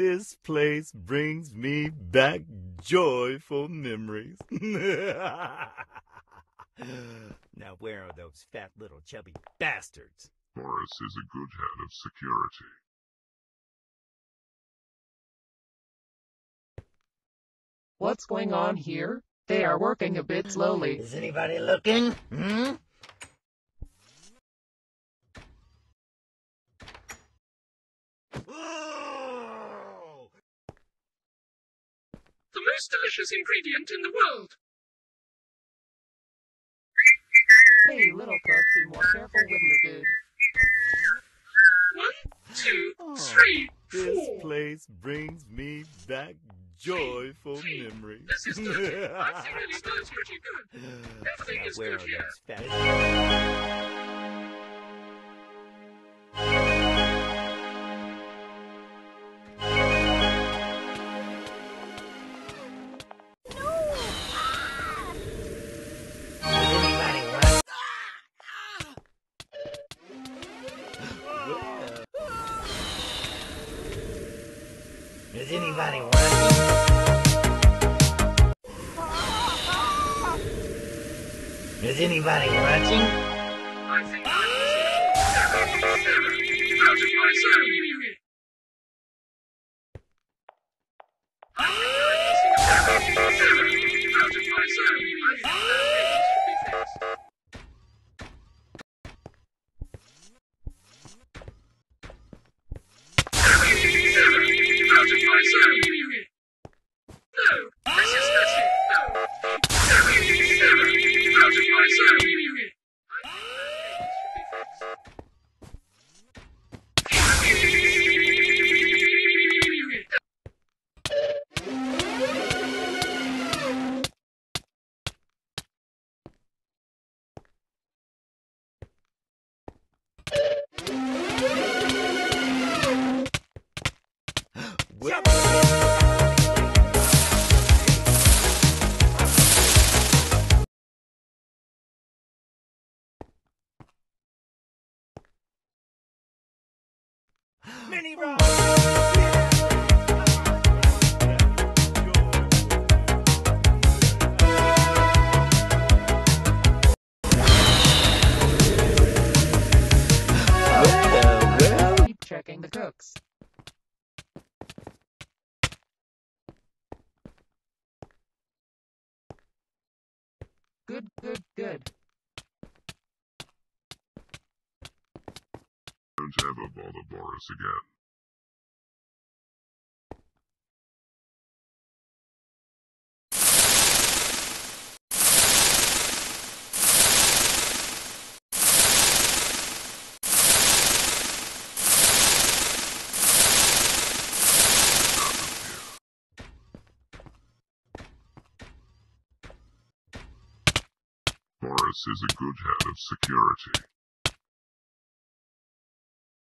This place brings me back joyful memories. Now where are those fat little chubby bastards? Boris is a good head of security. What's going on here? They are working a bit slowly. Is anybody looking? Whoa! The most delicious ingredient in the world. Hey, little cook, be more careful with your food. 1, 2, 3, 4. This place brings me back joyful memories. This is good. I think really good. Pretty good. Everything is Where good are here. those fat... Is anybody watching? Is anybody watching? I think I'm out of my zone. I think I'm out of my zone. I think that should be fixed. Out of my zone. No, this is messy. No. Out of my zone. Mini rock! Keep checking the cooks. Good, good, good. Don't ever bother Boris again. Boris is a good head of security.